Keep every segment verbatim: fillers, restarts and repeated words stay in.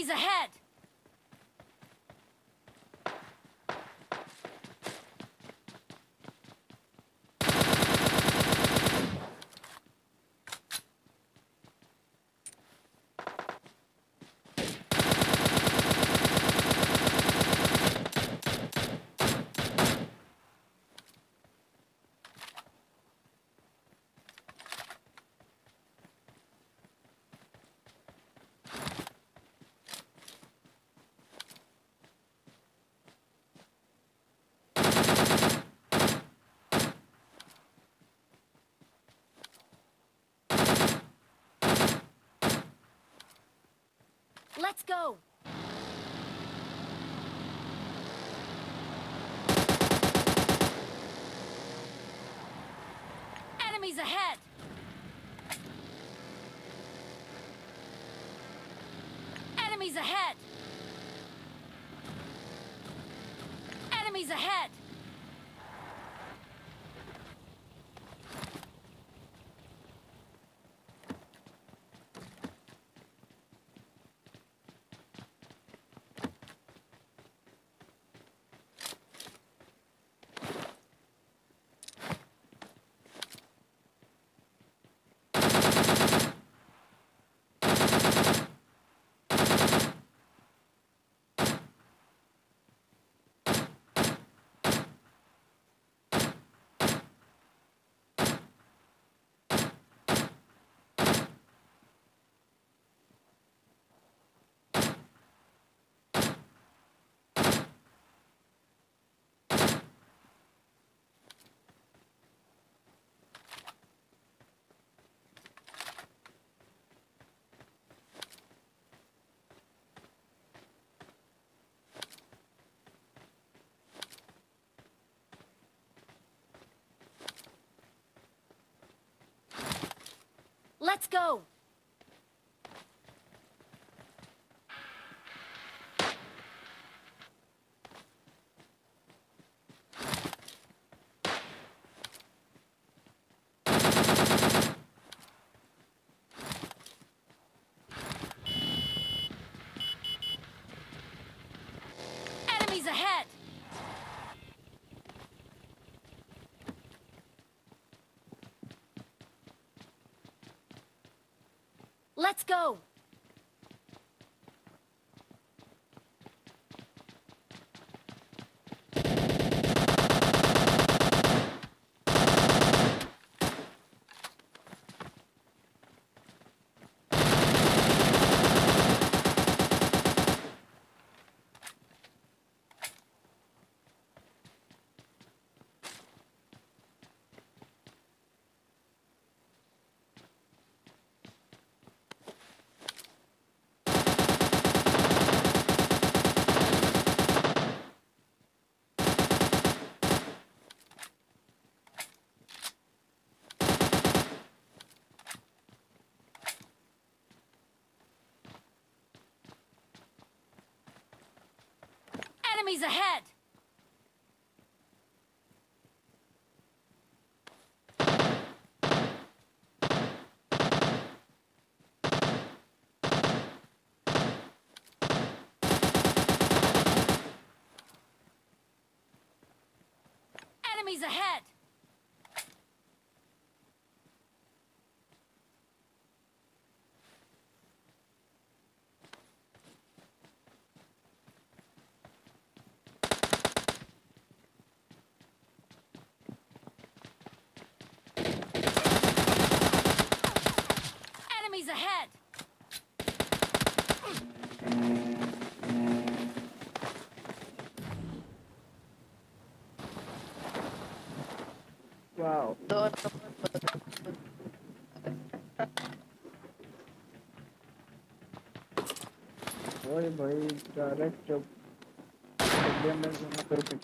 Enemies ahead! Let's go! Enemies ahead! Enemies ahead! Enemies ahead! Let's go! Enemies ahead! Let's go! Enemies ahead! Enemies ahead! Enemies ahead! Wow. ओए भाई direct जब Indian में जाना फिर पीछे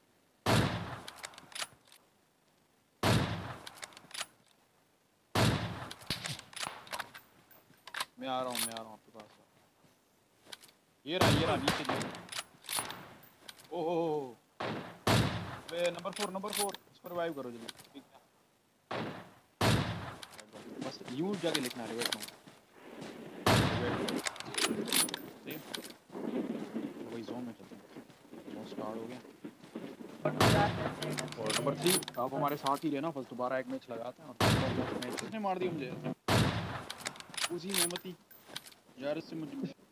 मैं आ रहा हूँ मैं आ रहा हूँ आपके पास। ये रहा ये रहा नीचे नीचे। ओहो वे नंबर फोर नंबर फोर इसको रिवाइव करो जल्दी ठीक है। बस यूं जाके लिखना है वेट नो वेट और नंबर थ्री आप हमारे साथ ही रहना, फर्स्ट दोबारा एक मैच लगाते हैं और मैच उसने मार दी मुझे उसी मेहमती यार, इससे मुझे